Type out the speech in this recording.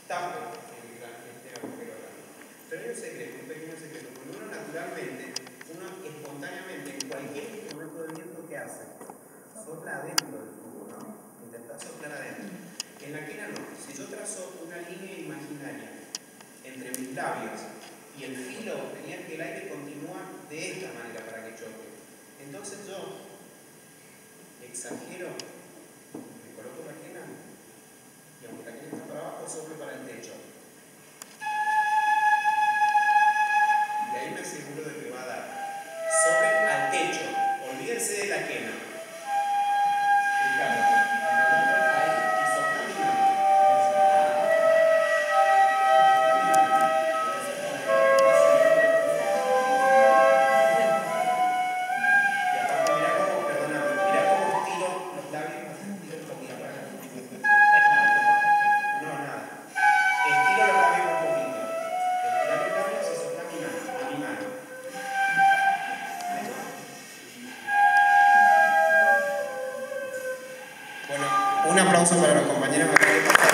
tapo este agujero grande. Pero hay un secreto, un pequeño secreto. Porque uno naturalmente, uno espontáneamente, en cualquier instrumento de viento que hace, sopla adentro del tubo, ¿no? Intenta soplar adentro. En la quena no. Si yo trazo una línea imaginaria entre mis labios y el filo, tenía que el aire continúa de esta manera para que choque. Entonces yo exagero, me coloco la quena y aunque la quena está para abajo, soplo para el techo. Y ahí me aseguro de que va a dar. Soplen al techo, olvídense de la quena. Ricardo, ahí y soplan mi mano. Y aparte, mira cómo, perdóname, mira cómo estiro los labios, estiro un poquito. No, nada. Estiro los labios un poquito. Estirar los labios y soplar mi mano, a mi mano. Bueno, un aplauso para los compañeros.